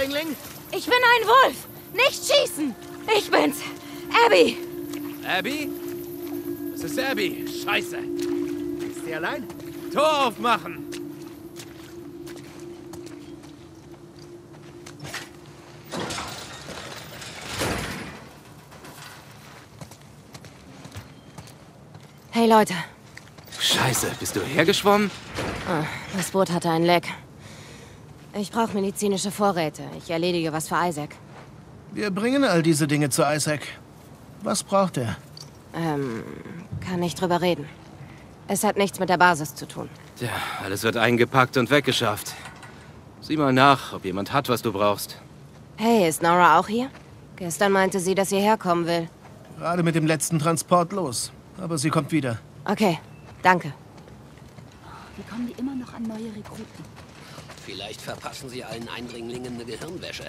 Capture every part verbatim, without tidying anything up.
Eindringling? Ich bin ein Wolf! Nicht schießen! Ich bin's! Abby! Abby? Es ist Abby. Scheiße. Ist sie allein? Tor aufmachen! Hey Leute. Scheiße, bist du hergeschwommen? Ah, das Boot hatte ein Leck. Ich brauche medizinische Vorräte. Ich erledige was für Isaac. Wir bringen all diese Dinge zu Isaac. Was braucht er? Ähm, kann nicht drüber reden. Es hat nichts mit der Basis zu tun. Tja, alles wird eingepackt und weggeschafft. Sieh mal nach, ob jemand hat, was du brauchst. Hey, ist Nora auch hier? Gestern meinte sie, dass sie herkommen will. Gerade mit dem letzten Transport los. Aber sie kommt wieder. Okay, danke. Wie kommen die immer noch an neue Rekruten? Vielleicht verpassen sie allen Eindringlingen eine Gehirnwäsche.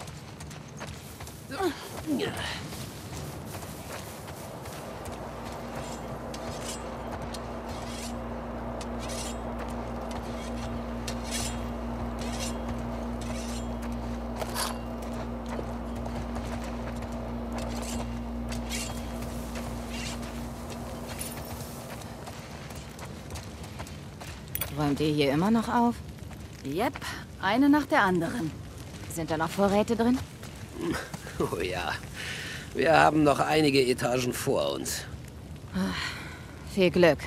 Räumt ihr hier immer noch auf? Yep, eine nach der anderen. Sind da noch Vorräte drin? Oh ja, wir haben noch einige Etagen vor uns. Viel Glück.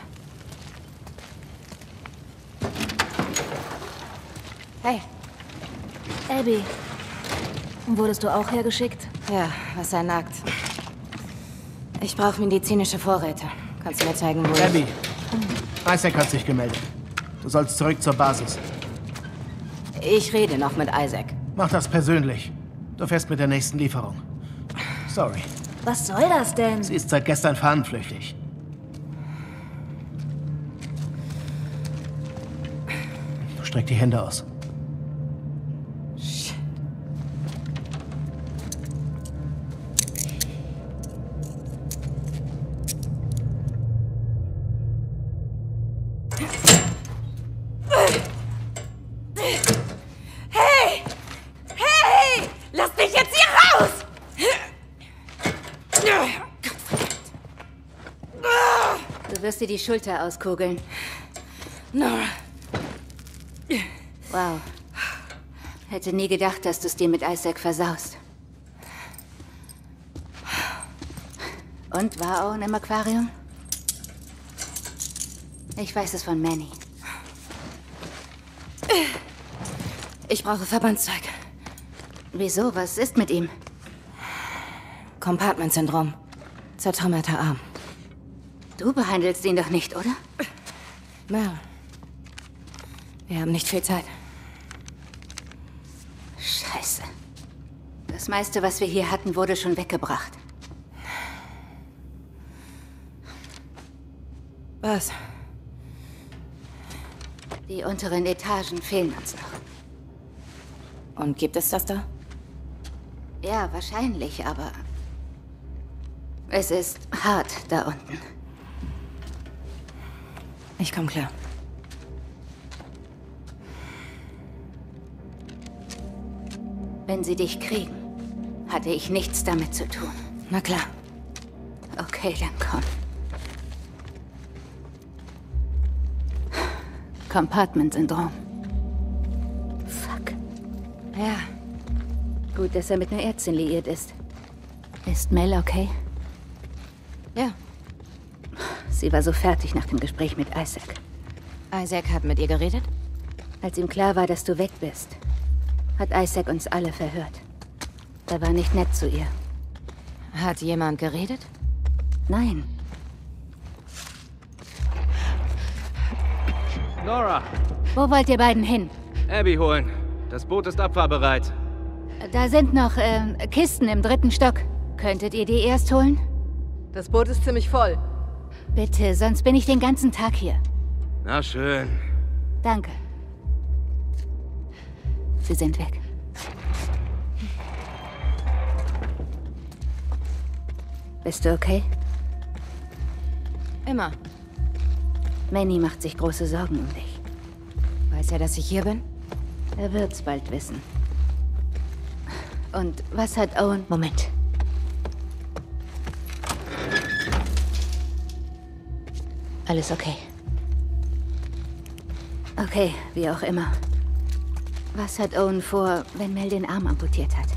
Hey. Abby, wurdest du auch hergeschickt? Ja, was er nagt. Ich brauche medizinische Vorräte. Kannst du mir zeigen, wo... Abby, Isaac hat sich gemeldet. Du sollst zurück zur Basis. Ich rede noch mit Isaac. Mach das persönlich. Du fährst mit der nächsten Lieferung. Sorry. Was soll das denn? Sie ist seit gestern fahnenflüchtig. Streck die Hände aus. Shit. Hey! Hey! Lass mich jetzt hier raus! Du wirst dir die Schulter auskugeln. Nora. Wow. Hätte nie gedacht, dass du es dir mit Isaac versaust. Und war Owen im Aquarium? Ich weiß es von Manny. Ich brauche Verbandszeug. Wieso? Was ist mit ihm? Compartment-Syndrom. Zertrümmerter Arm. Du behandelst ihn doch nicht, oder? Mel. Wir haben nicht viel Zeit. Scheiße. Das meiste, was wir hier hatten, wurde schon weggebracht. Was? Die unteren Etagen fehlen uns noch. Und gibt es das da? Ja, wahrscheinlich, aber... es ist hart da unten. Ich komm klar. Wenn sie dich kriegen, hatte ich nichts damit zu tun. Na klar. Okay, dann komm. Compartment-Syndrom. Fuck. Ja. Gut, dass er mit einer Ärztin liiert ist. Ist Mel okay? Ja. Sie war so fertig nach dem Gespräch mit Isaac. Isaac hat mit ihr geredet? Als ihm klar war, dass du weg bist, hat Isaac uns alle verhört. Er war nicht nett zu ihr. Hat jemand geredet? Nein. Nora, Wo wollt ihr beiden hin? Abby holen. Das Boot ist abfahrbereit. Da sind noch äh, Kisten im dritten Stock. Könntet ihr die erst holen? Das Boot ist ziemlich voll. Bitte, sonst bin ich den ganzen Tag hier. Na schön. Danke. Sie sind weg. Bist du okay? Immer. Manny macht sich große Sorgen um dich. Weiß er, dass ich hier bin? Er wird's bald wissen. Und was hat Owen... Moment. Alles okay. Okay, wie auch immer. Was hat Owen vor, wenn Mel den Arm amputiert hat?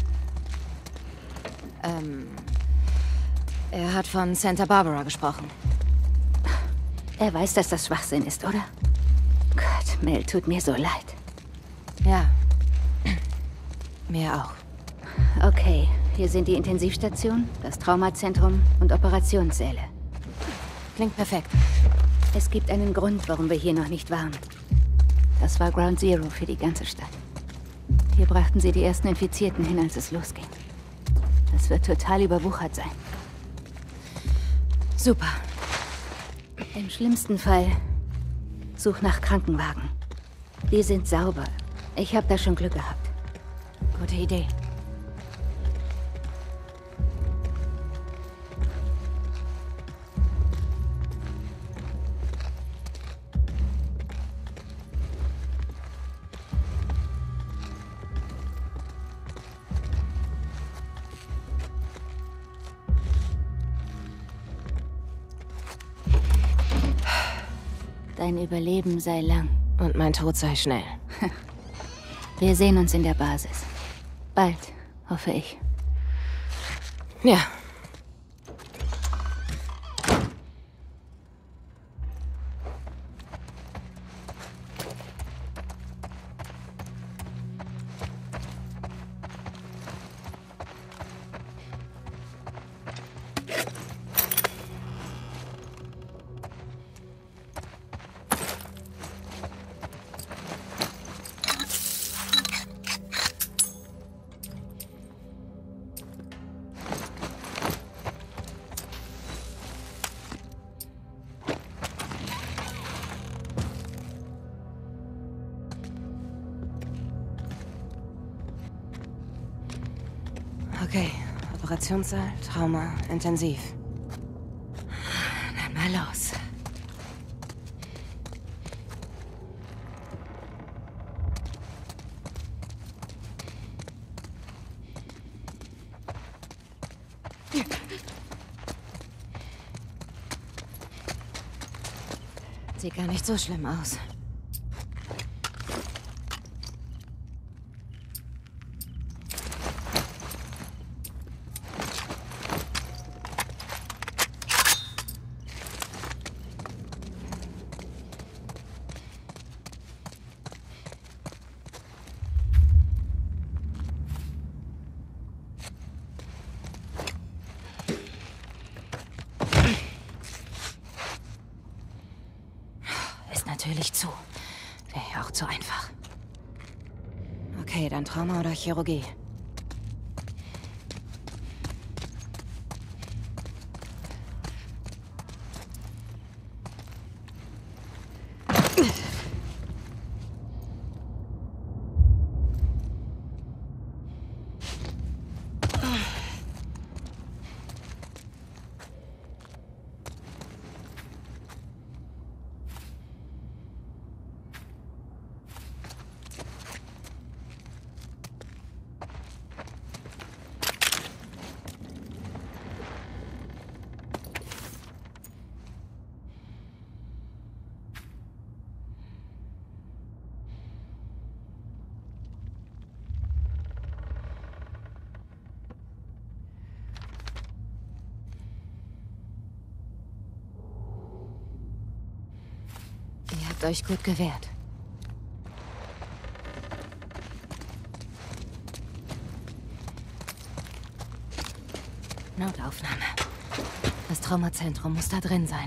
Ähm... Er hat von Santa Barbara gesprochen. Er weiß, dass das Schwachsinn ist, oder? Gott, Mel, tut mir so leid. Ja. Mir auch. Okay, hier sind die Intensivstation, das Traumazentrum und Operationssäle. Klingt perfekt. Es gibt einen Grund, warum wir hier noch nicht waren. Das war Ground Zero für die ganze Stadt. Hier brachten sie die ersten Infizierten hin, als es losging. Das wird total überwuchert sein. Super. Im schlimmsten Fall such nach Krankenwagen. Die sind sauber. Ich habe da schon Glück gehabt. Gute Idee. Dein Überleben sei lang. Und mein Tod sei schnell. Wir sehen uns in der Basis. Bald, hoffe ich. Ja. Okay, Operationssaal, Trauma, intensiv. Dann mal los. Sieht gar nicht so schlimm aus. Natürlich zu. Wäre ja auch zu einfach. Okay, dann Trauma oder Chirurgie. Ihr habt euch gut gewehrt. Notaufnahme. Das Traumazentrum muss da drin sein.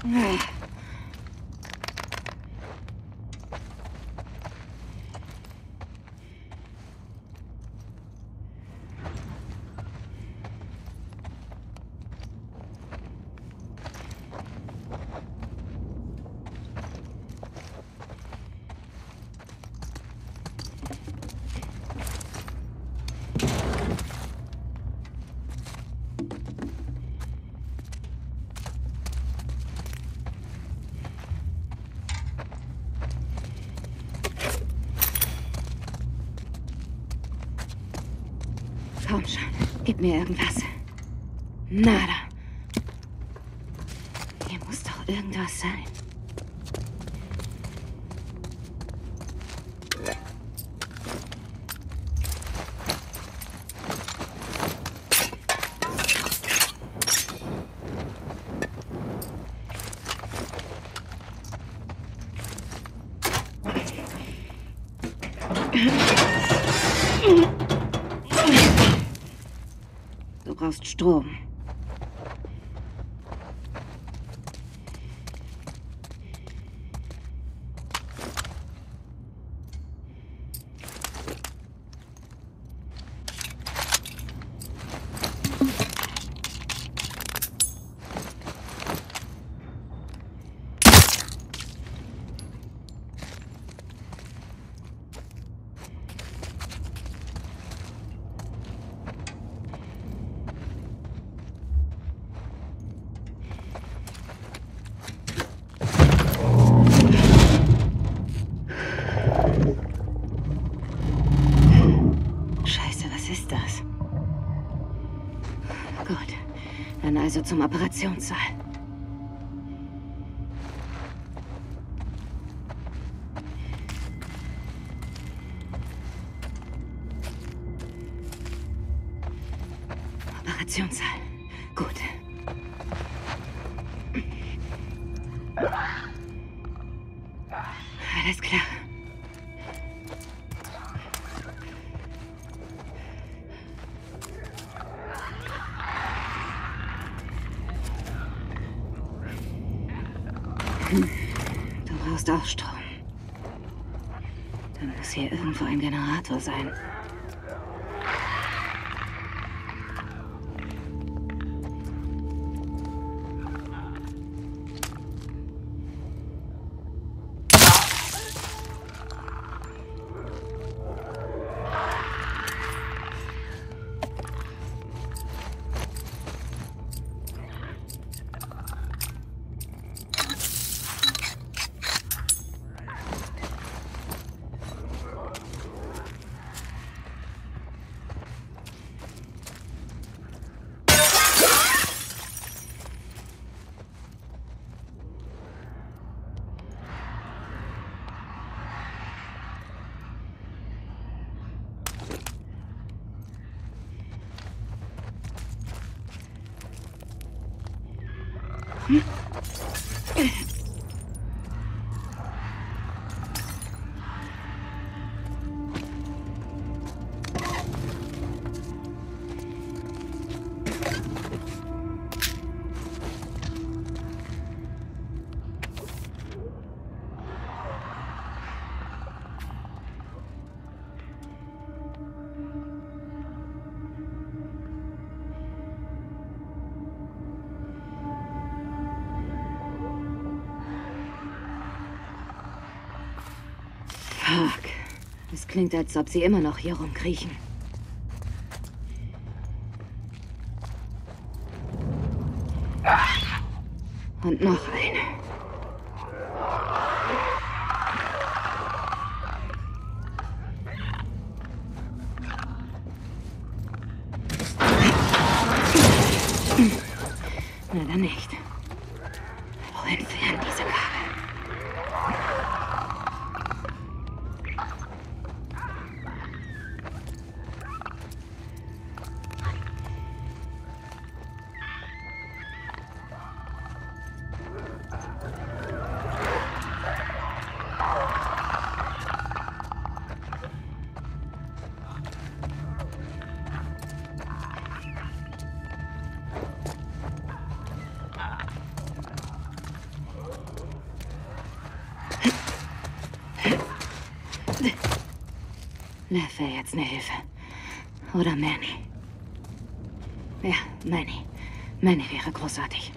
Komm schon, gib mir irgendwas. Nada. Hier muss doch irgendwas sein. Du brauchst Strom. Also zum Operationssaal. Operationssaal. Gut. Alles klar. Du brauchst auch Strom. Dann muss hier irgendwo ein Generator sein. Fuck. Es klingt, als ob sie immer noch hier rumkriechen. Und noch eine. Na dann nicht. Wo entfernen diese Kabel? Lev wäre jetzt eine Hilfe. Oder Manny. Ja, Manny. Manny wäre großartig.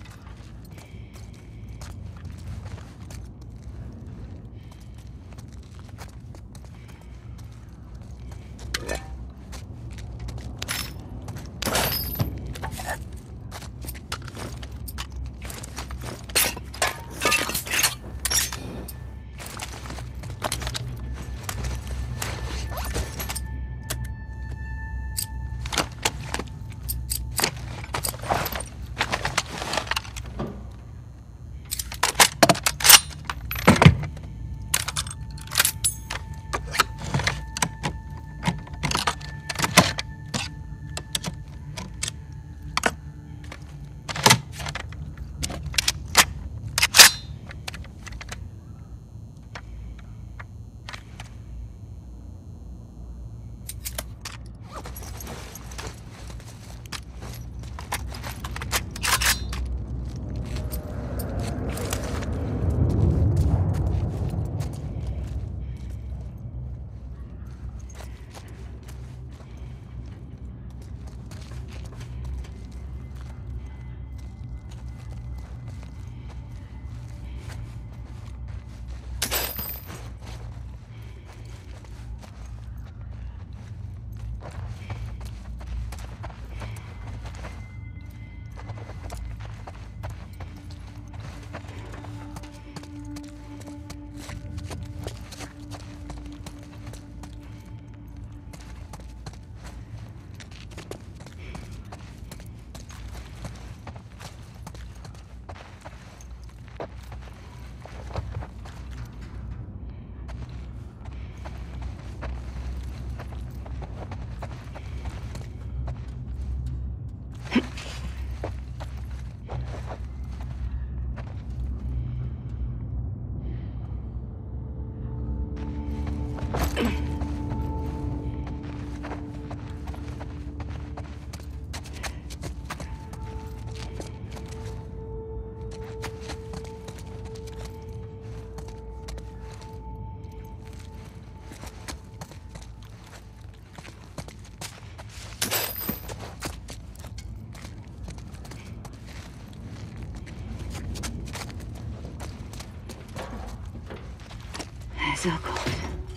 So gut.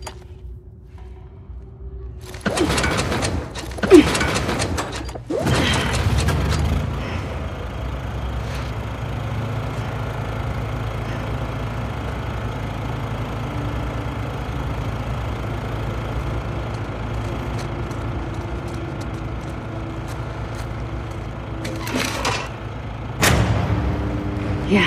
Ja.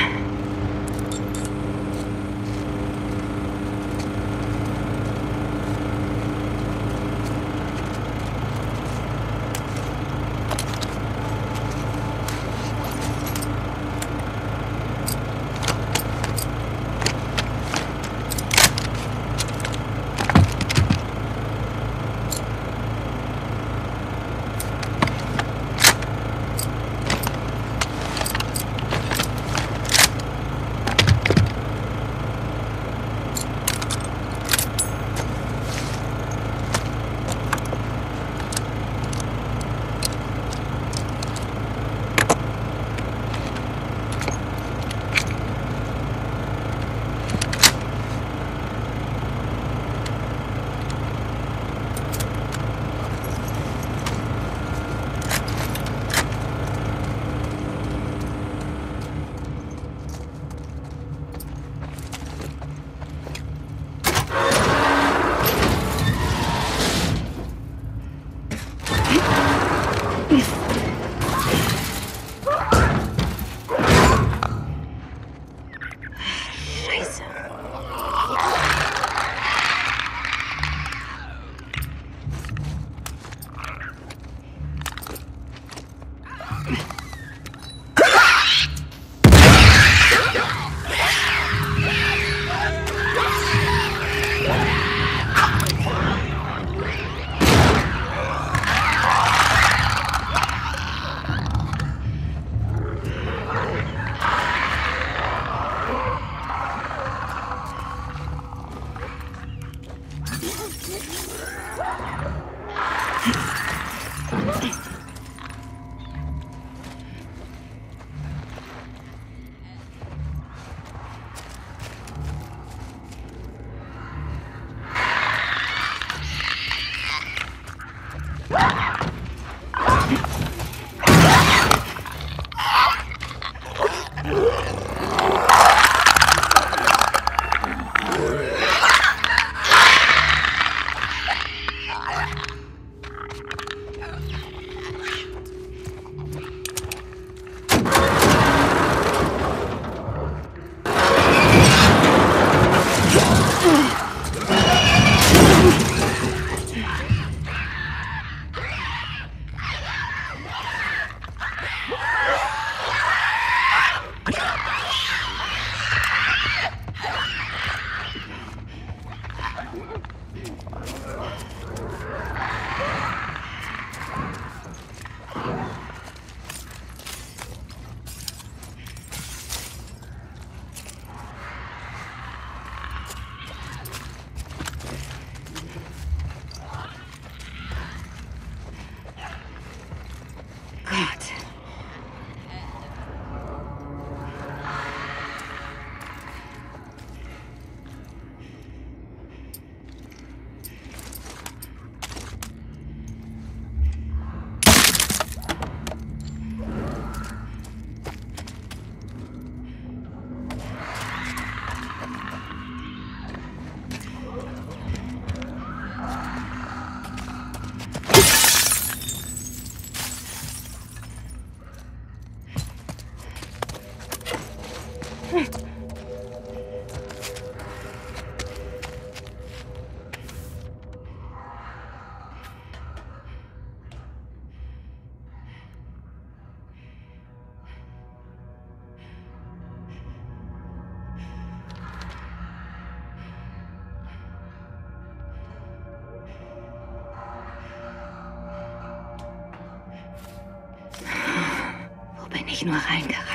ich nur reingeraten?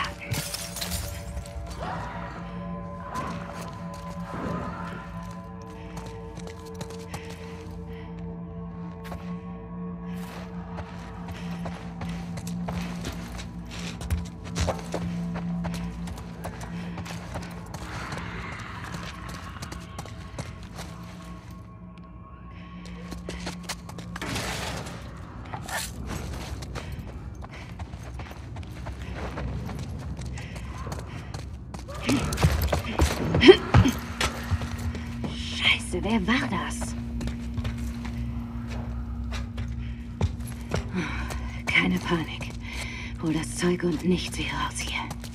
Scheiße, wer war das? Keine Panik. Hol das Zeug und nichts wie raus hier.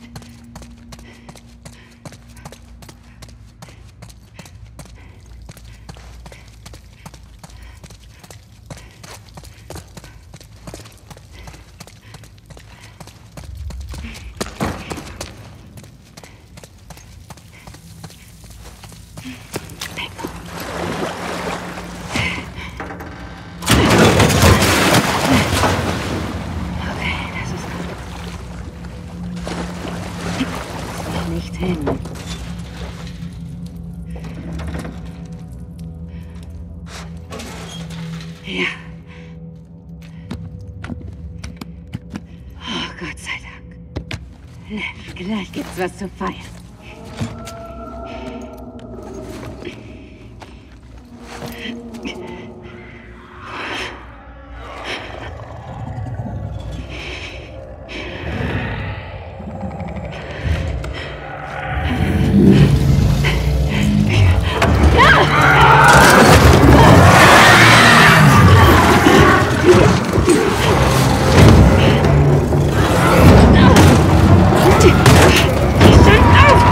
Nicht hin. Ja. Oh, Gott sei Dank. Lev, gleich gibt's was zu feiern. Auf!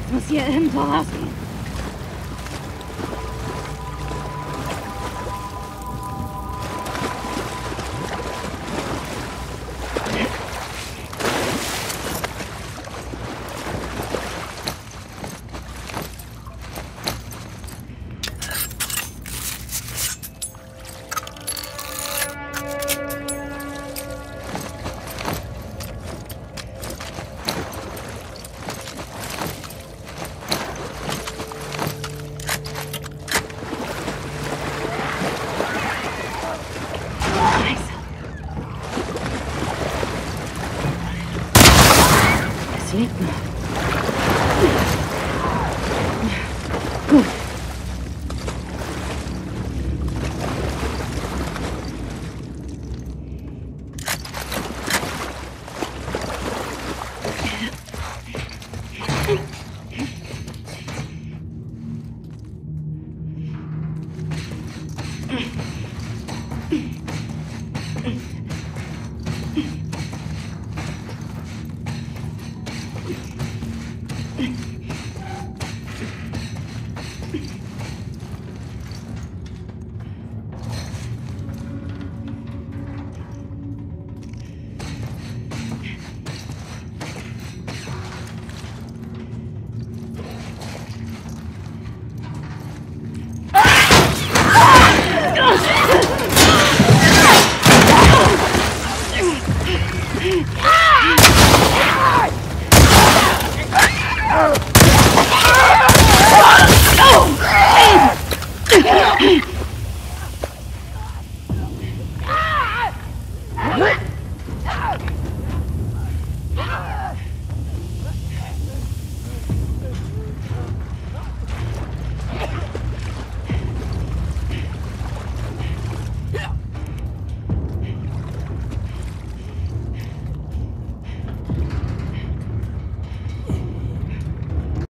Es muss hier irgendwo rausgehen. Lebt noch. Gut. Ah!